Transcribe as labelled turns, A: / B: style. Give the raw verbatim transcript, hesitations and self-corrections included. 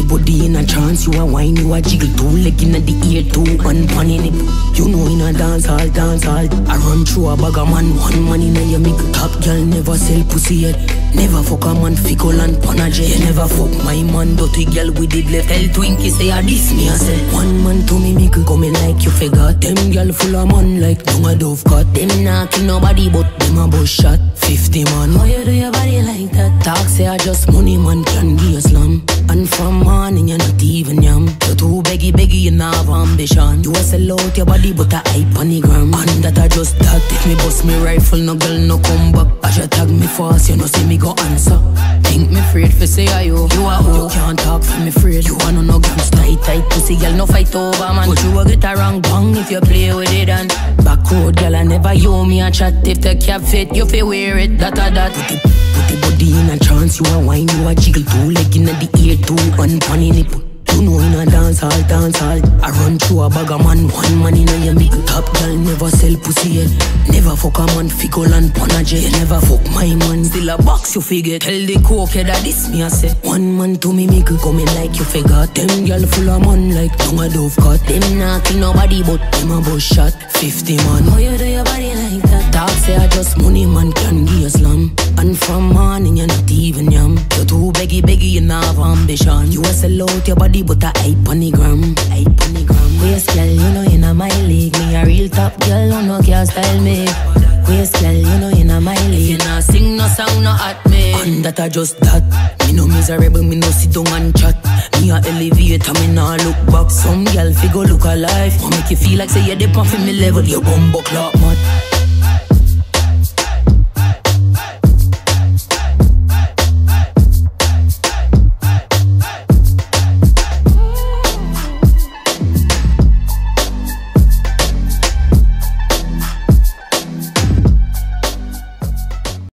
A: the body in a trance, you a wine, you a jiggle. Two leg in the ear, two one pan in it. You know in a dance hall, dance hall, I run through a bag of man, one man in a your mickle. Top girl never sell pussy yet. Never fuck a man fickle and panache. You never fuck my man, dirty girl with the left. Tell Twinkie say I diss me, I say one man to me mickle. Coming like you forgot. Them girl full of man like dung a dove cut. Them nah kill nobody but them a bus shot. Fifty man, why you do your body like that? Talk say I just money man can give a slam. And from morning you're not even yam. You're too beggy beggy, you not have ambition. You a sell out your body but a hype on the gram. And that I just that. If me bust me rifle, no girl no come back. As you tag me fast, you know see me go answer. Think me afraid for say I you. You a who? You can't talk for me afraid. You a no no gangsta. Tight tight pussy girl no fight over man. But you a get a wrong bang if you play with it and back road girl I never you me a chat. If the cap fit you feel wear it. That a that. Put the, put the body in a trance. You a wine, you a jiggle. Two leg in the ear, two one pan in it. You know in a dance hall, dance hall, I run through a bag of man, one man in a your mickle. Top girl never sell pussy yet. Never fuck a man, fickle and panache. You never fuck my man, still a box you figure. Tell the coke that this me I say. One man to me mickle coming like you forgot. Them girl full of man like dung a dove cut. Them nah kill nobody but them a bus shot. Fifty man, how you do your body like that? Talk say I just money man can give a slam. And from morning you're not even yam. You're too beggy beggy, you not have ambition. You a sell out your body but a hype on the gram. Hype on the gram. Waist girl, you know you know my league. Me a real top girl, you know can't style me. Waist girl, you know you know my league. You know sing no song, no at me. And that I just that. Me no miserable, me no sit down and chat. Me a elevator, me nah look back. Some girl figure look alive. Won't make you feel like say you're the puff in me level. You bumbo clock mad.